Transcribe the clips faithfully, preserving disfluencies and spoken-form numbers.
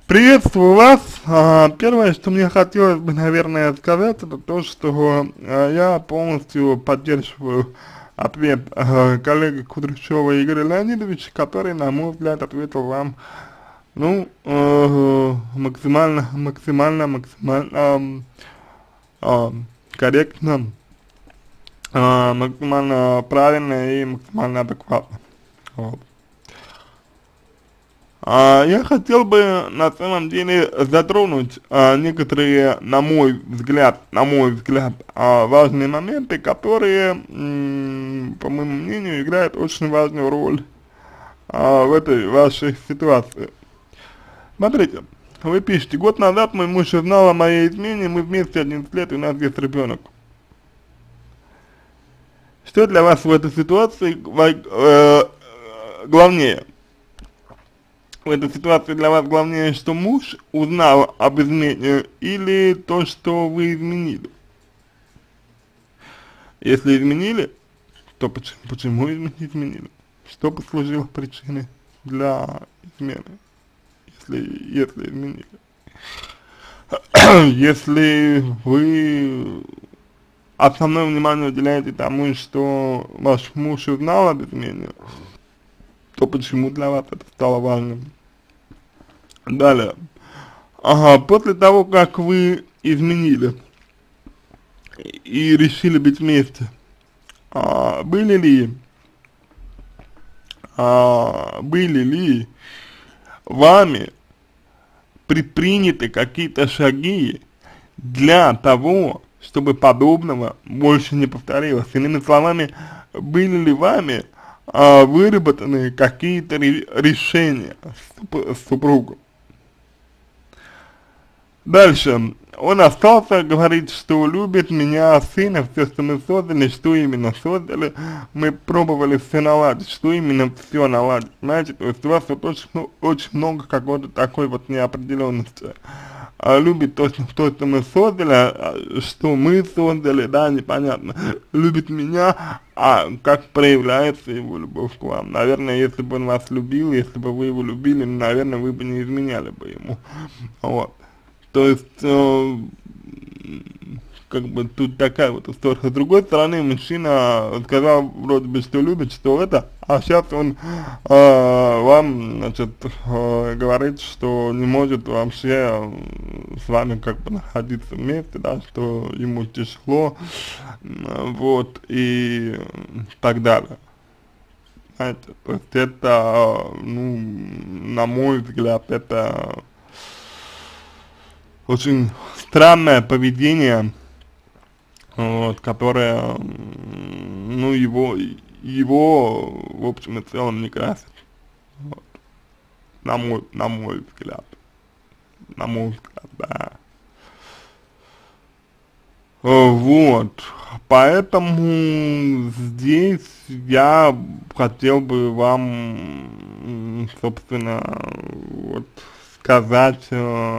Приветствую вас. А, Первое, что мне хотелось бы, наверное, сказать, это то, что а, я полностью поддерживаю ответ а, коллеги Кудряшова Игоря Леонидовича, который, на мой взгляд, ответил вам, ну, э, максимально, максимально, максимально ам, ам, корректно, а, максимально правильно и максимально адекватно. Вот. А, я хотел бы на самом деле затронуть а, некоторые, на мой взгляд, на мой взгляд, а, важные моменты, которые, м, по моему мнению, играют очень важную роль а, в этой вашей ситуации. Смотрите, вы пишете: год назад мой муж узнал о моей измене, мы вместе одиннадцать лет, и у нас есть ребенок. Что для вас в этой ситуации ва- э, э, главнее? В этой ситуации для вас главнее, что муж узнал об измене, или то, что вы изменили? Если изменили, то почему, почему изменили? Что послужило причиной для измены, если, если изменили? Если вы основное внимание уделяете тому, что ваш муж узнал об измене, то почему для вас это стало важным? Далее. Ага, после того, как вы изменили и решили быть вместе, а, были ли, а, были ли вами предприняты какие-то шаги для того, чтобы подобного больше не повторилось? Иными словами, были ли вами а, выработаны какие-то ре решения с, суп- с супругом? Дальше. Он остался, говорит, что любит меня, сына, все, что мы создали, что именно создали, мы пробовали все наладить, что именно все наладить, знаете, то есть у вас вот очень, ну, очень много какой-то такой вот неопределенности. А, любит то, что, то, что мы создали, а, что мы создали, да, непонятно, любит меня, а как проявляется его любовь к вам? Наверное, если бы он вас любил, если бы вы его любили, наверное, вы бы не изменяли бы ему, вот. То есть, э, как бы тут такая вот история. С другой стороны, мужчина сказал вроде бы, что любит, что это, а сейчас он э, вам, значит, э, говорит, что не может вообще с вами как бы находиться вместе, да, что ему тяжело, э, вот, и так далее. Знаете, то есть это, ну, на мой взгляд, это очень странное поведение, вот, которое, м, ну, его, его, в общем и целом, не красит, вот, на мой, на мой взгляд, на мой взгляд, да. Э, Вот, поэтому здесь я хотел бы вам, м, собственно, вот, сказать, э,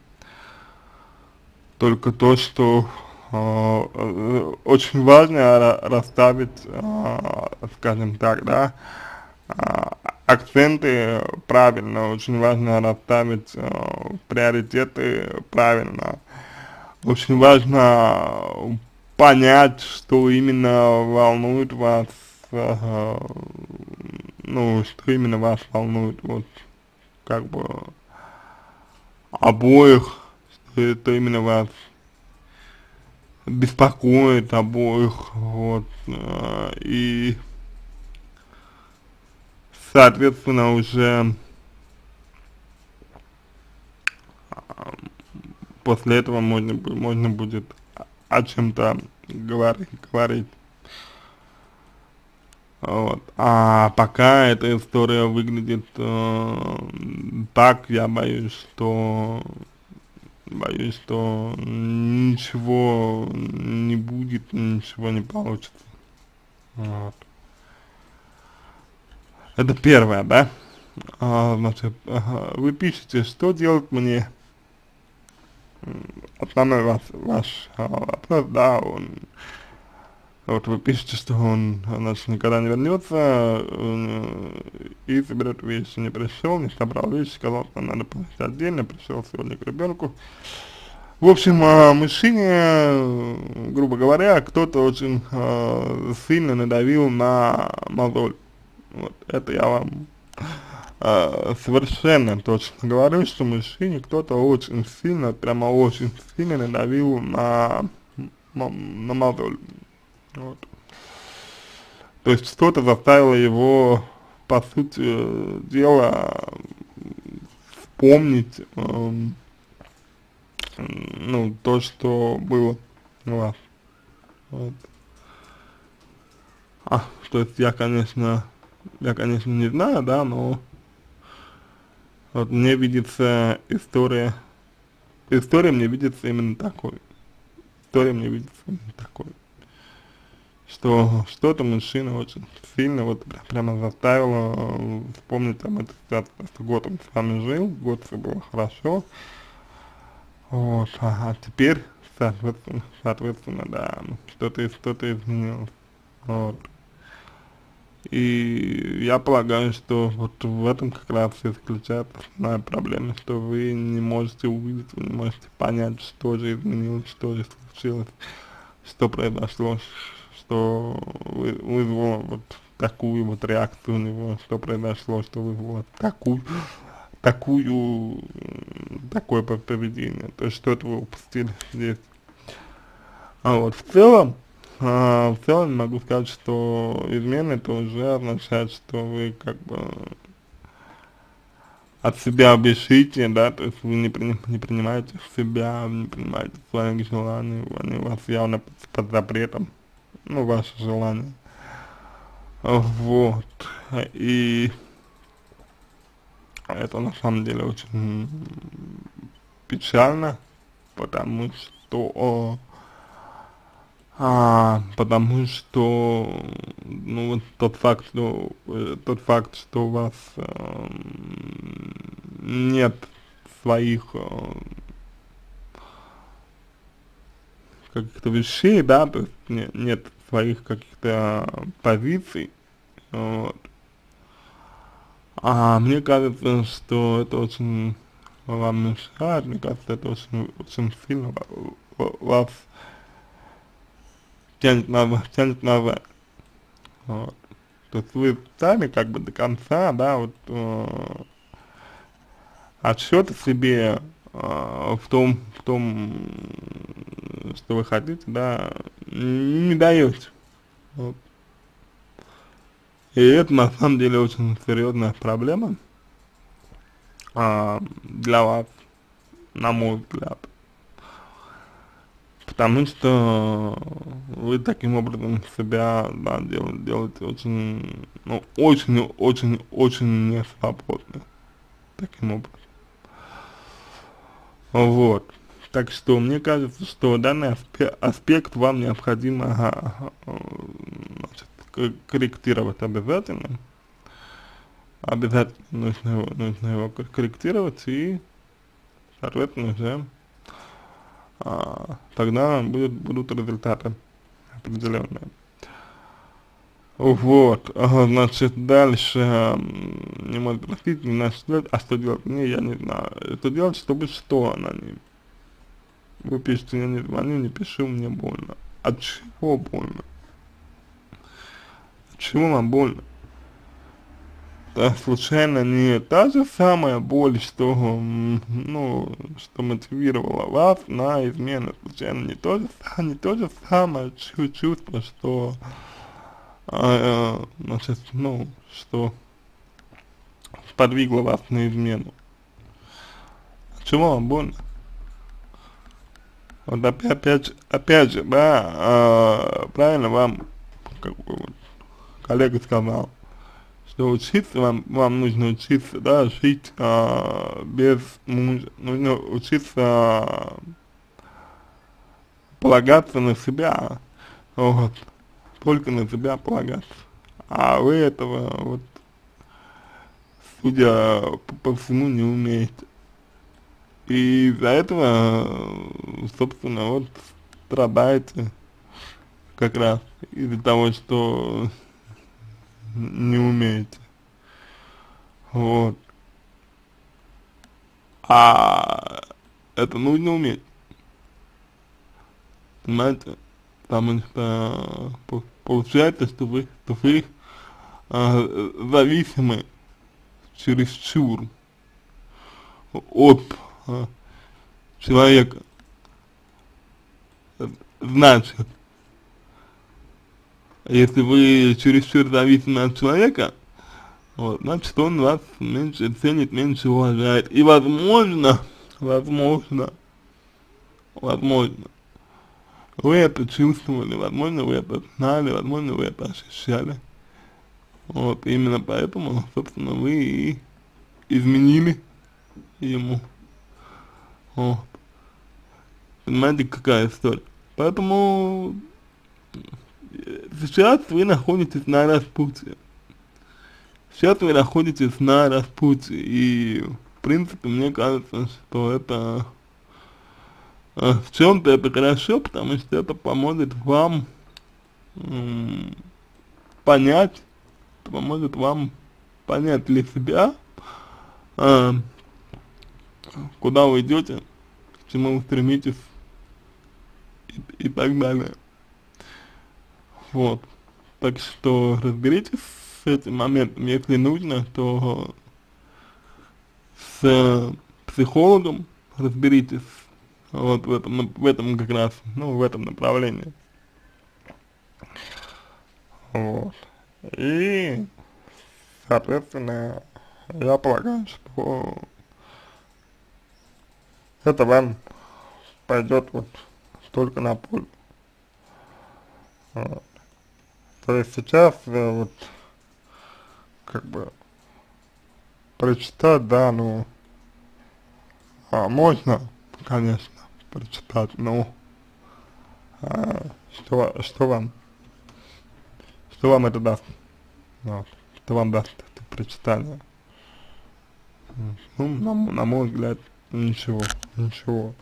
только то, что э, э, очень важно ра- расставить, э, скажем так, да, а, акценты правильно, очень важно расставить э, приоритеты правильно, очень важно понять, что именно волнует вас, э, ну, что именно вас волнует, вот, как бы, обоих, что это именно вас беспокоит обоих, вот, э, и, соответственно, уже после этого можно, бу- можно будет о чем-то говорить, говорить, вот. А пока эта история выглядит э, так, я боюсь, что, боюсь, что ничего не будет, ничего не получится, вот. Это первое, да? А, значит, ага, вы пишете, что делать мне. Основной ваш, ваш а, вопрос, да, он Вот вы пишете, что он, значит, никогда не вернется, и соберет вещи. Не пришел, не собрал вещи, сказал, что надо платить отдельно, пришел сегодня к ребенку. В общем, э, мужчине, э, грубо говоря, кто-то очень э, сильно надавил на мозоль. Вот, это я вам э, совершенно точно говорю, что мужчине кто-то очень сильно, прямо очень сильно надавил на, на мозоль. Вот. То есть что-то заставило его, по сути дела, вспомнить, эм, ну, то, что было у вас. Вот. А, то есть я, конечно, я, конечно, не знаю, да, но вот мне видится история, история мне видится именно такой. История мне видится именно такой. Что что-то мужчина очень сильно вот прямо заставило э, вспомнить там эту ситуацию, что год он с вами жил, год все было хорошо, вот, а, а теперь, соответственно, соответственно, да, что-то что-то изменилось, вот. И я полагаю, что вот в этом как раз и заключается основная проблема, что вы не можете увидеть, вы не можете понять, что же изменилось, что же случилось, что произошло, что вы, вызвало вот такую вот реакцию у него, что произошло, что вызвало такую, такую, такое поведение, то есть что-то вы упустили здесь. А вот в целом, а, в целом могу сказать, что измена это уже означает, что вы как бы от себя бежите, да, то есть вы не, при, не принимаете себя, не принимаете своих желаний, они у вас явно под, под запретом, ну, ваши желания. Вот. И это на самом деле очень печально, потому что А, потому что, ну, вот тот факт, что, э, тот факт, что у вас э, нет своих э, каких-то вещей, да, то есть не, нет своих каких-то позиций, вот. А мне кажется, что это очень вам мешает, мне кажется, это очень, очень сильно вас тянет назад, тянет назад. Вот. То есть вы сами как бы до конца, да, вот э, отсчет себе э, в том, в том, что вы хотите, да, не даете. Вот. И это на самом деле очень серьезная проблема а, для вас, на мой взгляд. Потому что вы таким образом себя, да, дел, делаете очень, ну, очень, очень, очень несвободно. Таким образом. Вот. Так что мне кажется, что данный аспект, аспект вам необходимо ага, значит, корректировать обязательно. Обязательно нужно его, нужно его корректировать и, соответственно, уже а, тогда будет, будут результаты определенные. Вот, а, значит, дальше не может простить, не знаю, что делать, а что делать мне, я не знаю. Что делать, чтобы что она не... Вы пишете, я не звоню, не пишу, мне больно. От чего больно? От чего вам больно? Это случайно не та же самая боль, что, ну, что мотивировала вас на измену, случайно не то же, не то же самое чувство, что, а, значит, ну, что сподвигло вас на измену. От чего вам больно? Вот опять, опять, опять же, да, а, правильно вам, как бы, вот, коллега сказал, что учиться вам, вам нужно учиться, да, жить а, без мужа, нужно учиться а, полагаться на себя, вот, только на себя полагаться, а вы этого, вот, судя по, по всему, не умеете, и из-за этого, собственно, вот, страдаете, как раз из-за того, что не умеете. Вот. А это нужно уметь. Понимаете? Потому что по- получается, что вы, что вы а, зависимы чересчур от а, человека. Значит, если вы чересчур зависимы от человека, вот, значит, он вас меньше ценит, меньше уважает. И возможно, возможно, возможно, вы это чувствовали, возможно, вы это знали, возможно, вы это ощущали. Вот, именно поэтому, собственно, вы и изменили ему. Вот. Понимаете, какая история? Поэтому сейчас вы находитесь на распутье. Сейчас вы находитесь на распутье. И, в принципе, мне кажется, что это э, в чем-то это хорошо, потому что это поможет вам м, понять, поможет вам понять для себя, э, куда вы идете, к чему вы стремитесь и, и так далее. Вот. Так что разберитесь с этим моментом. Если нужно, то с психологом разберитесь вот в этом, в этом как раз, ну, в этом направлении. Вот. И, соответственно, я полагаю, что это вам пойдет вот только на пользу. Вот. То есть сейчас э, вот как бы прочитать, да, ну, а, можно, конечно, прочитать, но а, что, что вам, что вам это даст, вот, что вам даст это прочитание? Ну, на, на мой взгляд, ничего, ничего.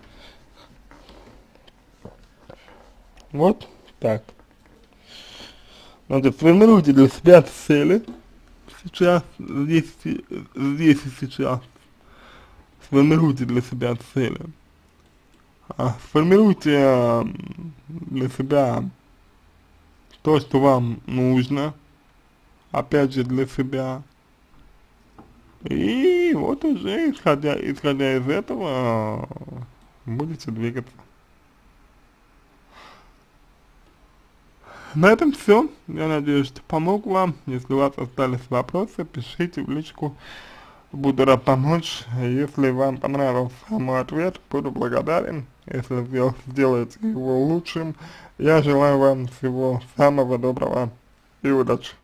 Вот так. Значит, сформируйте для себя цели сейчас, здесь, и- здесь и сейчас. Сформируйте для себя цели. А, сформируйте а, для себя то, что вам нужно, опять же для себя. И вот уже исходя, исходя из этого а, будете двигаться. На этом все. Я надеюсь, что помог вам. Если у вас остались вопросы, пишите в личку. Буду рад помочь. Если вам понравился мой ответ, буду благодарен, если вы сделаете его лучшим. Я желаю вам всего самого доброго и удачи.